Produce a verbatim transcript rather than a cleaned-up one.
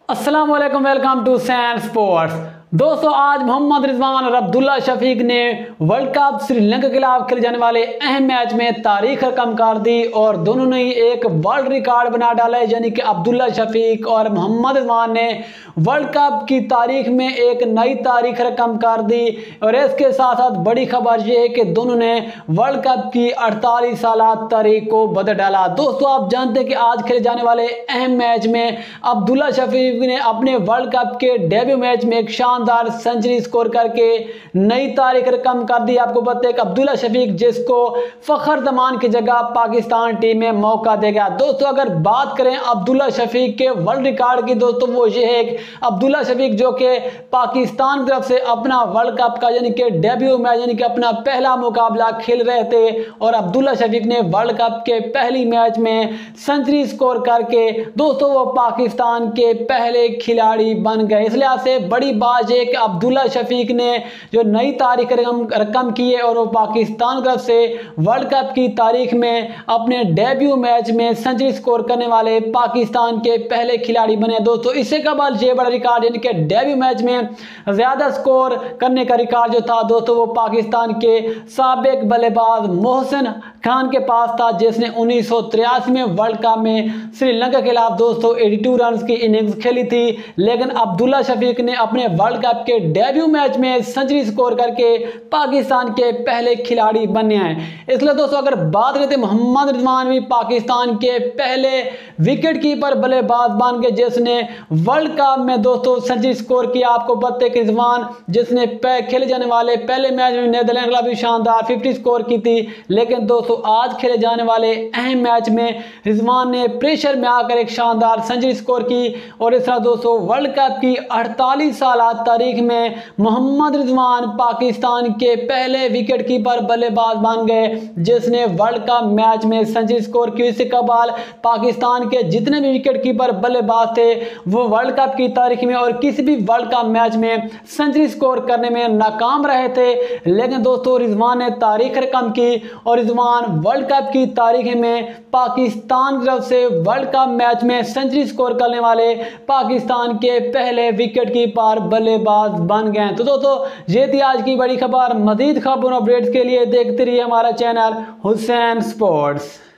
अस्सलाम वालेकुम, welcome to San sports. दोस्तों, आज मोहम्मद रिजवान और अब्दुल्ला शफीक ने वर्ल्ड कप श्रीलंका के खिलाफ खेले जाने वाले अहम मैच में तारीख रकम कर दी और दोनों ने एक वर्ल्ड रिकॉर्ड बना डाला है। यानी कि अब्दुल्ला शफीक और मोहम्मद रिजवान ने वर्ल्ड कप की तारीख में एक नई तारीख रकम कर दी। और इसके साथ साथ बड़ी खबर यह है कि दोनों ने वर्ल्ड कप की अड़तालीस साल तारीख को बदल डाला। दोस्तों, आप जानते हैं कि आज खेले जाने वाले अहम मैच में अब्दुल्ला शफीक ने अपने वर्ल्ड कप के डेब्यू मैच में एक शानदार सेंचुरी स्कोर करके नई तारीख रकम कर दी। आपको पता है कि अब्दुल्ला शफीक जिसको फखर जमान की जगह पाकिस्तान टीम में मौका देगा। दोस्तों, अगर बात करें अब्दुल्ला शफीक के वर्ल्ड रिकॉर्ड की, दोस्तों वो ये है अब्दुल्ला शफीक जो कि पाकिस्तान की तरफ से अपना वर्ल्ड कप का यानी कि डेब्यू मैच यानी कि अपना पहला मुकाबला खेल रहे थे और अब्दुल्ला शफीक ने वर्ल्ड कप के पहली मैच में सेंचुरी स्कोर करके दोस्तों वो पाकिस्तान के पहले खिलाड़ी बन गए। इसलिए से बड़ी बात यह कि अब्दुल्ला शफीक ने जो नई तारीख रकम रकम की है और वो पाकिस्तान की तरफ से वर्ल्ड कप की तारीख में अपने डेब्यू मैच में सेंचुरी स्कोर करने वाले पाकिस्तान के पहले खिलाड़ी बने। दोस्तों, इससे कबल ये बड़ा रिकॉर्ड यानी कि डेब्यू मैच में ज्यादा स्कोर करने का रिकॉर्ड जो था दोस्तों वो पाकिस्तान के साबिक बल्लेबाज मोहसिन खान के पास था, जिसने उन्नीस सौ तिरासी में वर्ल्ड कप में श्रीलंका के खिलाफ दोस्तों बयासी रन की इनिंग्स खेली थी। लेकिन अब्दुल्ला शफीक ने अपने वर्ल्ड कप के डेब्यू मैच में सेंचुरी स्कोर करके पाकिस्तान के पहले खिलाड़ी बने हैं। इसलिए दोस्तों, अगर बात करते हैं मोहम्मद रिजवान भी पाकिस्तान के पहले विकेट कीपर बल्लेबाज बन गए जिसने वर्ल्ड कप में दोस्तों सेंचुरी स्कोर किया। आपको पता है कि रिजवान जिसने खेले जाने वाले पहले मैच में नीदरलैंड के खिलाफ भी शानदार पचास स्कोर की थी, लेकिन दोस्तों आज खेले जाने वाले अहम मैच में रिजवान ने प्रेशर में आकर एक शानदार सेंचुरी स्कोर की। और इस तरह दोस्तों वर्ल्ड कप की अड़तालीस साल तारीख में मोहम्मद रिजवान पाकिस्तान के पहले विकेट कीपर बल्लेबाज बन गए जिसने वर्ल्ड कप मैच में सेंचुरी स्कोर की। इससे कबाल पाकिस्तान के जितने भी विकेट कीपर बल्लेबाज थे वो वर्ल्ड कप की तारीख में और किसी भी वर्ल्ड कप मैच में सेंचुरी स्कोर करने में नाकाम रहे थे। लेकिन दोस्तों रिजवान ने तारीख रकम की और रिजवान वर्ल्ड कप की तारीख में पाकिस्तान की तरफ से वर्ल्ड कप मैच में सेंचुरी स्कोर करने वाले पाकिस्तान के पहले विकेट कीपर बल्लेबाज बन गए। तो दोस्तों ये थी आज की बड़ी खबर। मजीद खबर अपडेट्स के लिए देखते रहिए हमारा चैनल हुसैन स्पोर्ट्स।